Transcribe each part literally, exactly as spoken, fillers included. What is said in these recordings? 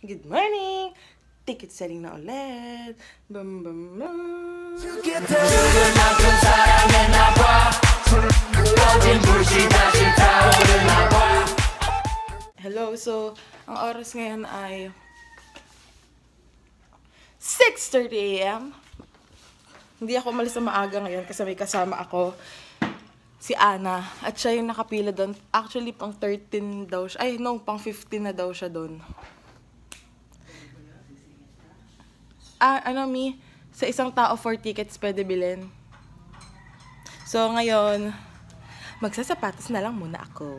Good morning! Ticket selling na ulit. Bum, bum, bum. Hello, so ang oras ngayon ay six thirty a m Hindi ako umalis na maaga ngayon kasi may kasama ako, si Ana. At siya yung nakapila doon. Actually, pang thirteen daw siya. Ay, no, pang fifteen na daw siya doon. Ah, ano, Mi? Sa isang tao, four tickets pwede bilhin. So, ngayon, magsasapatos na lang muna ako.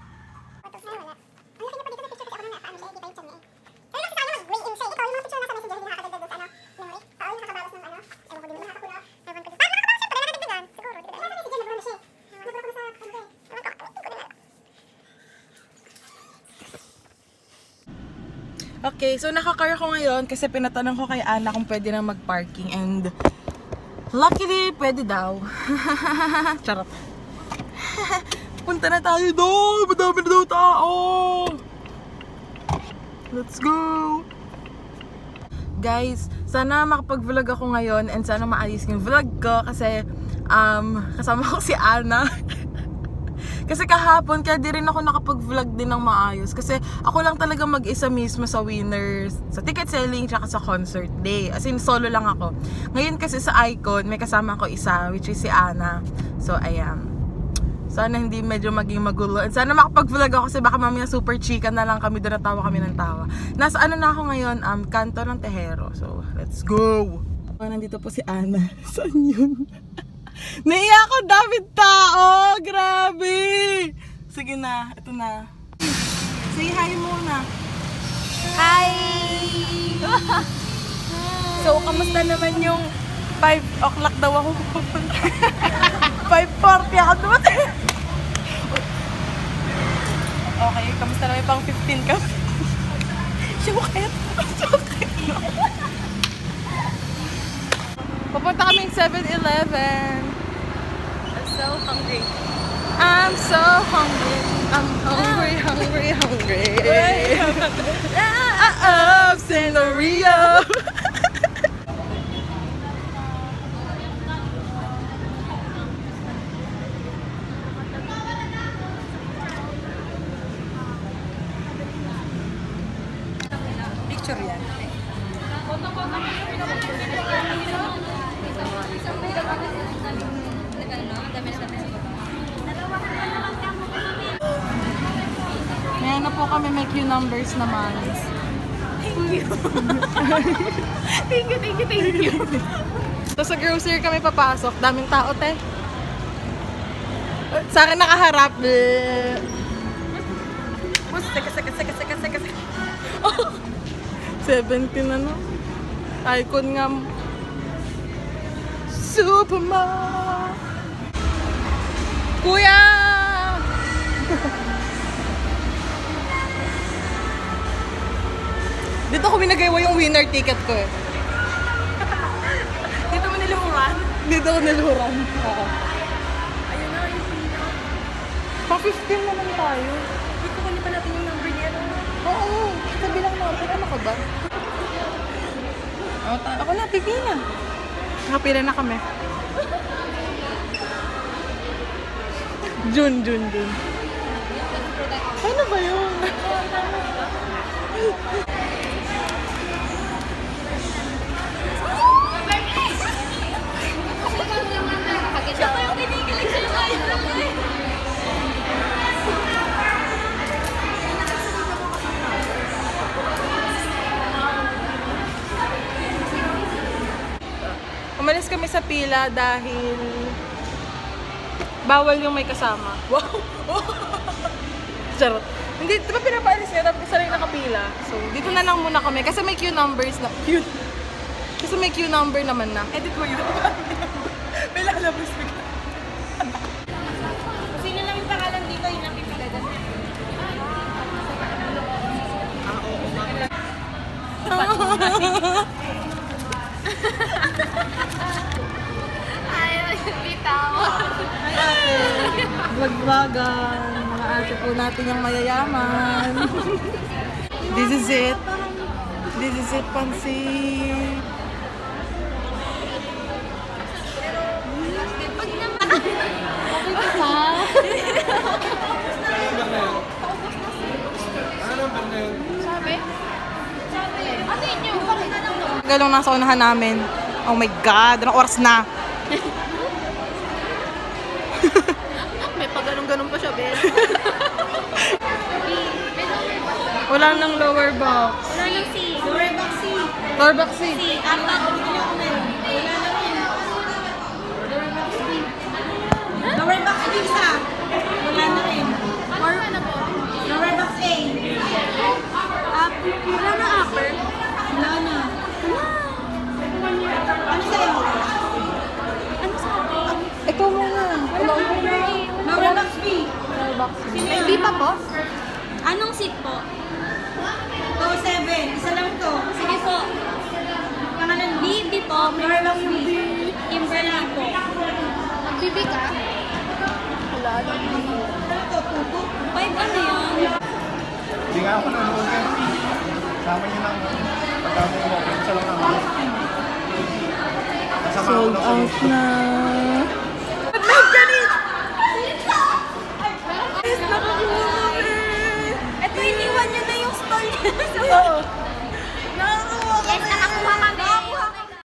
Okay, so naka-car ako ngayon kasi pinatanong ko kay Ana kung pwede na mag-parking and luckily, pwede daw. Charot. Punta na tayo doon! Madami na daw tao! Let's go! Guys, sana makapag-vlog ako ngayon and sana maayos yung vlog ko kasi um, kasama ko si Ana. Kasi kahapon, kaya di rin ako nakapag-vlog din ng maayos. Kasi ako lang talaga mag-isa mismo sa winners, sa ticket selling, tsaka sa concert day. As in, solo lang ako. Ngayon kasi sa Icon, may kasama ko isa, which is si Ana. So, ayan. Sana hindi medyo maging magulo. And sana makapag-vlog ako kasi baka mamaya super chika na lang kami, doon natawa kami ng tawa. Nasa ano na ako ngayon, um, Kanto ng Tejero. So, let's go! Nandito po si Ana. Saan yun? Naiya ako, David tao! Grabe! Sige na, ito na. Say hi muna. Hi! So, kamusta naman yung five o'clock daw ako pupunta? five forty ako dumating. Okay, kamusta naman yung pang fifteen ka? Syukit! Syukit! Pupunta kaming seven eleven. I'm so hungry. I'm so hungry. I'm hungry, hungry, hungry. Ah, Senorita! Picture yan. Ngayon na po kami, may queue numbers naman. Thank you. Thank you, thank you, thank you. So sa grocery kami papasok, daming tao, te. Sa akin nakaharap. Seka, seka, seka, seka, seka, seka. seventeen na, no? Icon nga. Superman! Kuya! Dito ko binagaywa yung winner ticket ko eh. Dito mo niluhuran? Dito ko niluhuran. Oo. Ayun na, yung pino. Pa fifteen naman tayo. Dito kunin pa natin yung number niya. Oo. Sabi lang natin. Ano ka ba? Oh, ako na, pipila. Nakapila na kami. June, June, June. Ano ba yun? Siya pa yung kinikilig siya tayo. Umalis kami sa pila dahil bawal yung may kasama. Wow! Charot. Hindi, di ba pinapaalis niya? Tapos isa rin nakapila. So, dito na lang muna kami. Kasi may queue numbers na. Cute! Kasi may queue number naman na. Edit mo yun. May lalabas bigla. Sino lang yung pangalan dito yung napipila doon? Ah, oo. Ayaw yung bitaw. Vlog-vlogan. Mga ate po natin yung mayayaman. This is it. This is it, pansit. Sabi? Sabi? Ano inyo? Galong nasa unahan namin. Oh my God, anong oras na? May pag-ganong-ganon pa siya, Ben. Wala nang lower box. Wala lang C. Lower box C. Lower box C. C. Apat. Lower box B isa. Wala na rin. Or, lower box A. Up. Wala na upper. Wala na. Ano sa'yo? Ano sa'yo? Ikaw muna. Lower box B. Lower box B. May B pa po? Anong seat po? two seven. Isa lang to. Sige po. Pangalan B, B po. Lower box B. Kimberly po. Mag-B B ka? Wala lang. Ano to? Tuto? Five ano yun? Hindi nga ako nanonood yan. Sama niyo lang. Pagkama mo, isa lang naman. Kasama ako Sold lang out sa na. Ito, iniwan niyo na yung stall niya.